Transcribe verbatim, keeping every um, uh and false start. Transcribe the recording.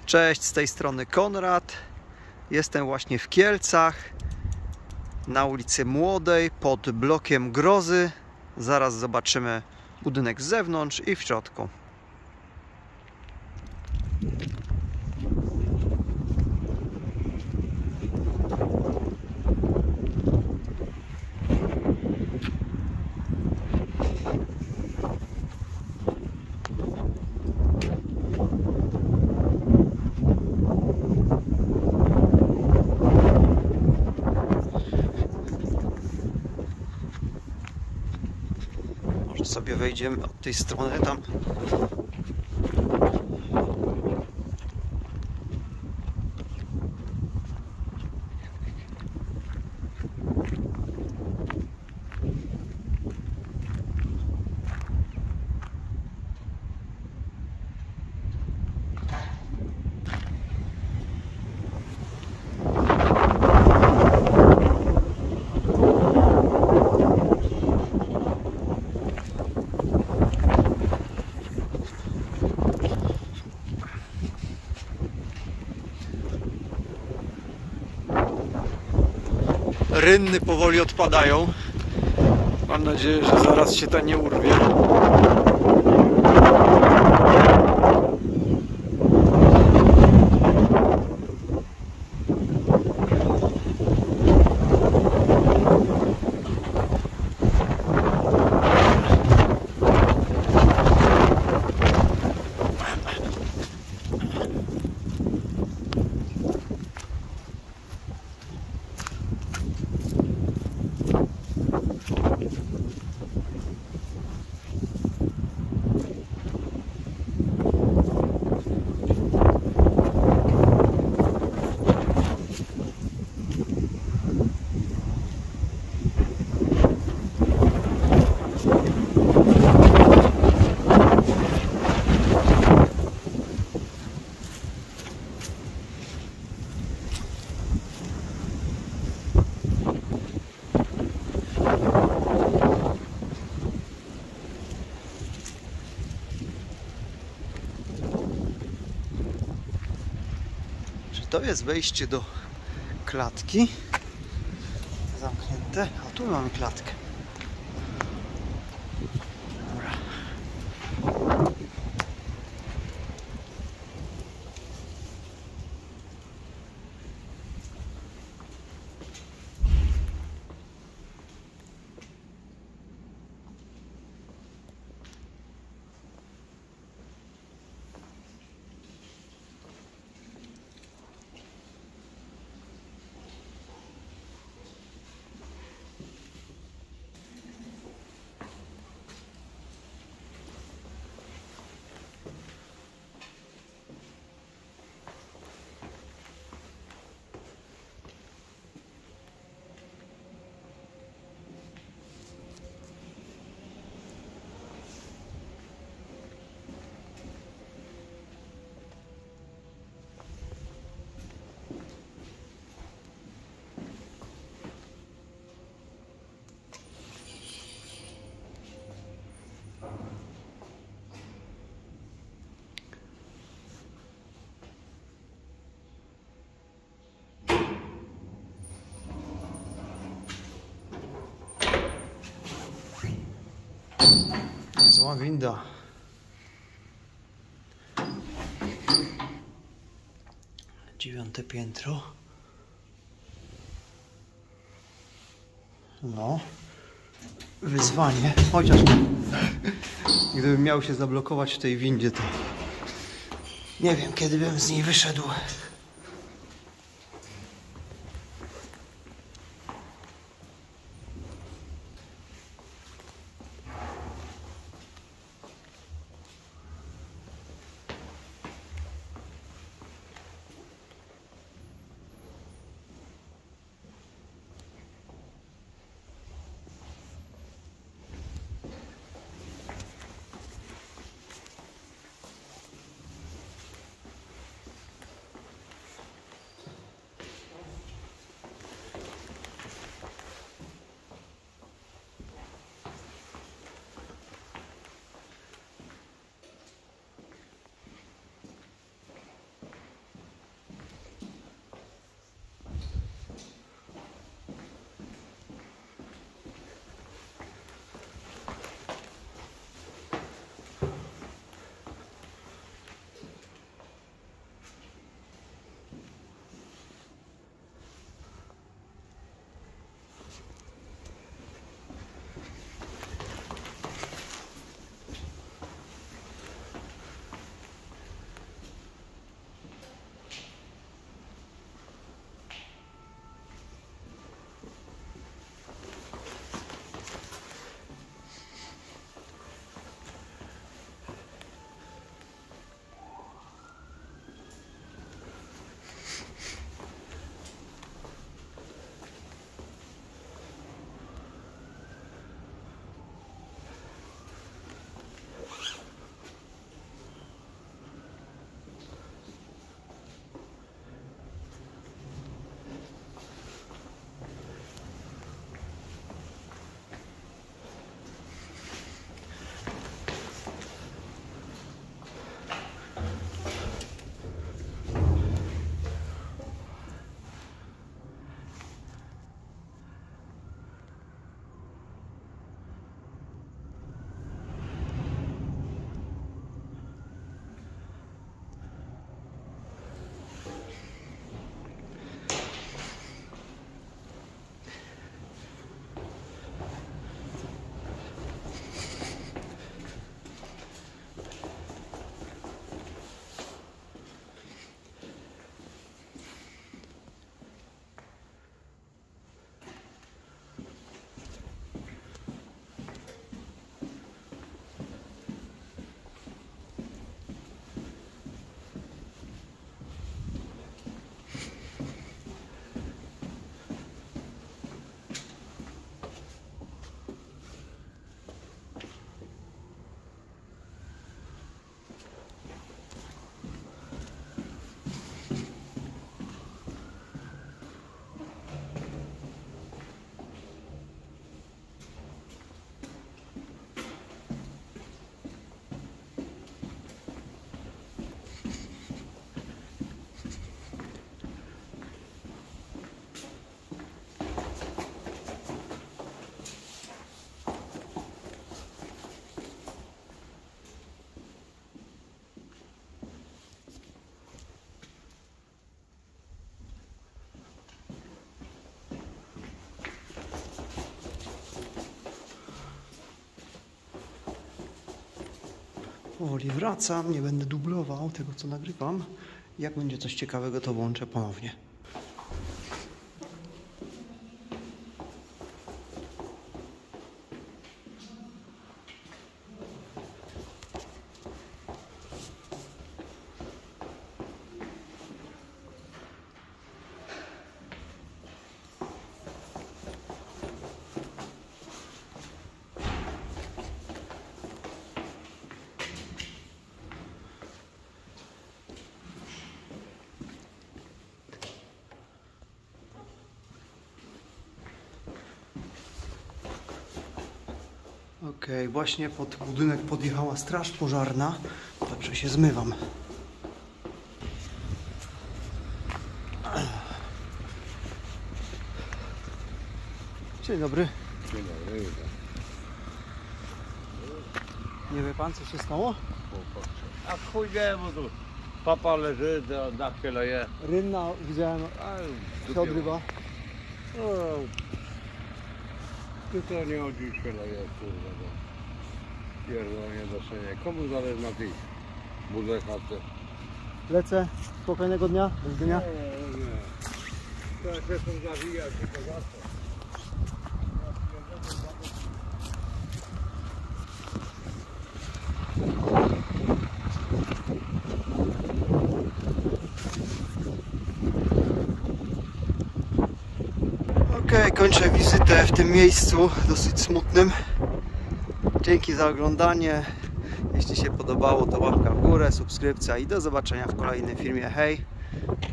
Cześć, z tej strony Konrad. Jestem właśnie w Kielcach, na ulicy Młodej, pod blokiem Grozy. Zaraz zobaczymy budynek z zewnątrz i w środku. Może sobie wejdziemy od tej strony tam. Rynny powoli odpadają. Mam nadzieję, że zaraz się ta nie urwie. To jest wejście do klatki. Zamknięte. A tu mamy klatkę. Dobra. Zła winda. Dziewiąte piętro. No. Wyzwanie. Chociaż gdybym miał się zablokować w tej windzie, to nie wiem, kiedy bym z niej wyszedł. powoli wracam, nie będę dublował tego, co nagrywam. Jak będzie coś ciekawego, to włączę ponownie. Okej, okay, właśnie pod budynek podjechała straż pożarna, także się zmywam. Dzień dobry. Dzień dobry. Nie wie pan, co się stało? A chuj wie, bo tu papa leży, na chwilę je. Rynna widziałem, się odrywa. No, ty to nie chodzi chwilę je, kurwa, bo pierdolnie do szenia. Komu zależy na tych budach chaty? Lecę, spokojnego dnia, do dnia. Nie, nie. To jak się są zawijać, to za co? Okej, okay, kończę wizytę w tym miejscu dosyć smutnym. Dzięki za oglądanie. Jeśli się podobało, to łapka w górę, subskrypcja i do zobaczenia w kolejnym filmie. Hej!